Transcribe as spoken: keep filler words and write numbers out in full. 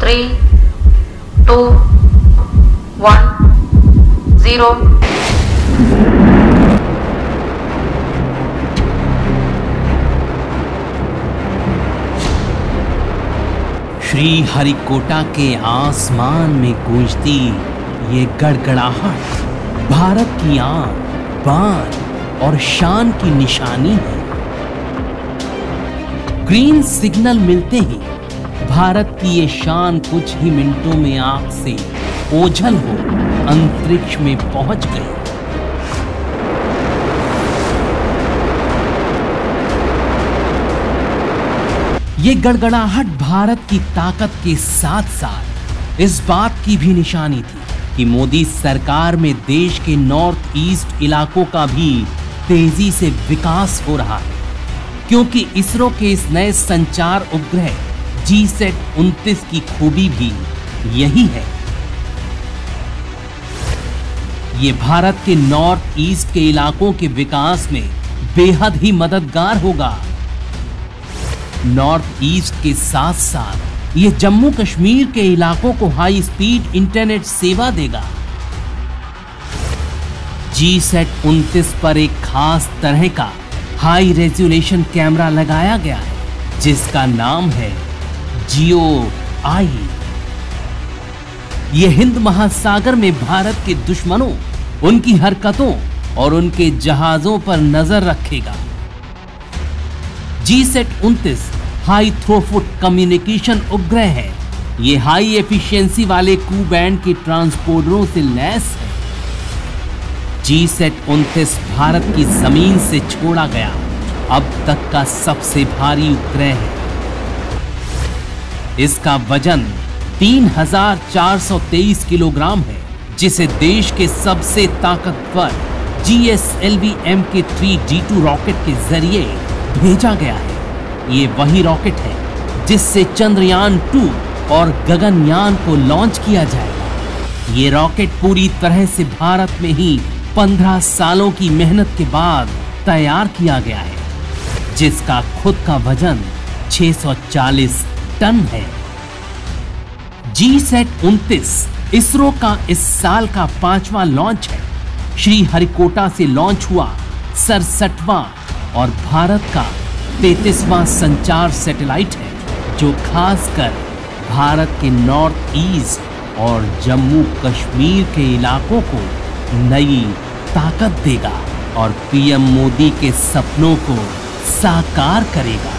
Three two one zero. Sriharikota के आसमान में गूंजती ये गड़गड़ाहट भारत की आन, बान और शान की निशानी है। ग्रीन सिग्नल मिलते ही भारत की ये शान कुछ ही मिनटों में आग से ओझल हो अंतरिक्ष में पहुंच गई। ये गड़गड़ाहट भारत की ताकत के साथ साथ इस बात की भी निशानी थी कि मोदी सरकार में देश के नॉर्थ ईस्ट इलाकों का भी तेजी से विकास हो रहा है, क्योंकि इसरो के इस नए संचार उपग्रह जी सैट उनतीस की खूबी भी यही है। ये भारत के नॉर्थ ईस्ट के इलाकों के विकास में बेहद ही मददगार होगा। नॉर्थ ईस्ट के साथ साथ ये जम्मू कश्मीर के इलाकों को हाई स्पीड इंटरनेट सेवा देगा। जी सैट उनतीस पर एक खास तरह का हाई रेजोल्यूशन कैमरा लगाया गया है, जिसका नाम है जियो आई। ये हिंद महासागर में भारत के दुश्मनों, उनकी हरकतों और उनके जहाजों पर नजर रखेगा। जी सैट उनतीस हाई थ्रूपुट कम्युनिकेशन उपग्रह है। ये हाई एफिशिएंसी वाले कू बैंड के ट्रांसपोर्टरों से लैस है। जी सैट उनतीस भारत की जमीन से छोड़ा गया अब तक का सबसे भारी उपग्रह है। इसका वजन तीन हजार चार सौ तेईस किलोग्राम है, जिसे देश के सबसे ताकतवर G S L V M K three D two rocket के जरिए भेजा गया है। ये वही रॉकेट है जिससे चंद्रयान टू और गगनयान को लॉन्च किया जाएगा। ये रॉकेट पूरी तरह से भारत में ही पंद्रह सालों की मेहनत के बाद तैयार किया गया है, जिसका खुद का वजन छह सौ चालीस टन है। जी सैट उनतीस इसरो का इस साल का पांचवा लॉन्च है। श्री हरिकोटा से लॉन्च हुआ सड़सठवां और भारत का तैंतीसवां संचार सैटेलाइट है, जो खासकर भारत के नॉर्थ ईस्ट और जम्मू कश्मीर के इलाकों को नई ताकत देगा और पीएम मोदी के सपनों को साकार करेगा।